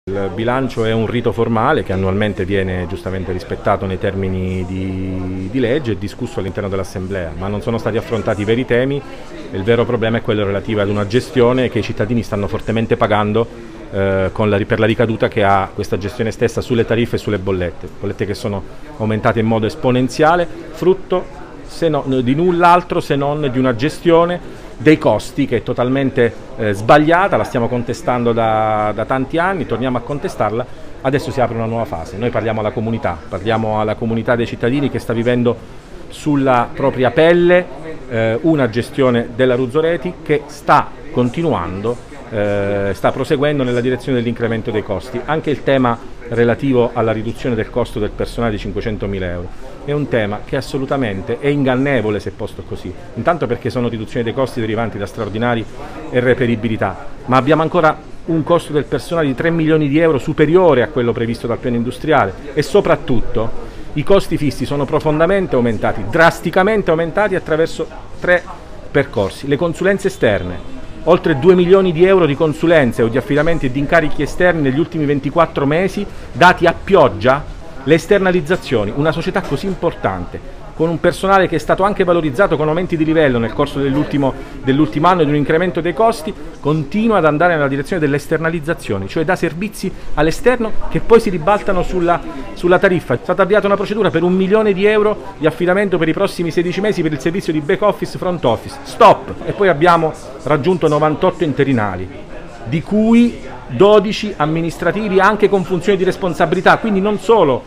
Il bilancio è un rito formale che annualmente viene giustamente rispettato nei termini di legge e discusso all'interno dell'Assemblea, ma non sono stati affrontati i veri temi e il vero problema è quello relativo ad una gestione che i cittadini stanno fortemente pagando per la ricaduta che ha questa gestione stessa sulle tariffe e sulle bollette che sono aumentate in modo esponenziale, frutto di null'altro se non di una gestione dei costi che è totalmente sbagliata, la stiamo contestando da tanti anni, torniamo a contestarla, adesso si apre una nuova fase. Noi parliamo alla comunità dei cittadini che sta vivendo sulla propria pelle una gestione dell'Abruzzo Reti che sta continuando, sta proseguendo nella direzione dell'incremento dei costi. Anche il tema relativo alla riduzione del costo del personale di 500.000 euro è un tema che assolutamente è ingannevole se posto così, intanto perché sono riduzioni dei costi derivanti da straordinari e reperibilità, ma abbiamo ancora un costo del personale di 3 milioni di euro superiore a quello previsto dal piano industriale e soprattutto i costi fissi sono profondamente aumentati, drasticamente aumentati attraverso 3 percorsi. Le consulenze esterne, oltre 2 milioni di euro di consulenze o di affidamenti e di incarichi esterni negli ultimi 24 mesi, dati a pioggia. Le esternalizzazioni, una società così importante, con un personale che è stato anche valorizzato con aumenti di livello nel corso dell'ultimo anno ed un incremento dei costi, continua ad andare nella direzione delle esternalizzazioni, cioè da servizi all'esterno che poi si ribaltano sulla tariffa. È stata avviata una procedura per 1 milione di euro di affidamento per i prossimi 16 mesi per il servizio di back office, front office. Stop! E poi abbiamo raggiunto 98 interinali, di cui 12 amministrativi anche con funzioni di responsabilità, quindi non solo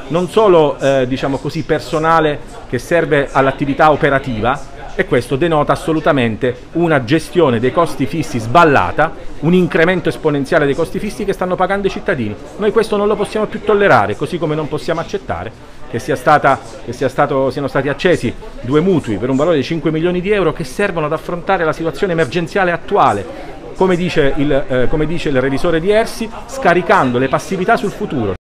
diciamo così, personale che serve all'attività operativa, e questo denota assolutamente una gestione dei costi fissi sballata, un incremento esponenziale dei costi fissi che stanno pagando i cittadini. Noi questo non lo possiamo più tollerare, così come non possiamo accettare che siano stati accesi 2 mutui per un valore di 5 milioni di euro che servono ad affrontare la situazione emergenziale attuale, come dice il revisore di Ersi, scaricando le passività sul futuro.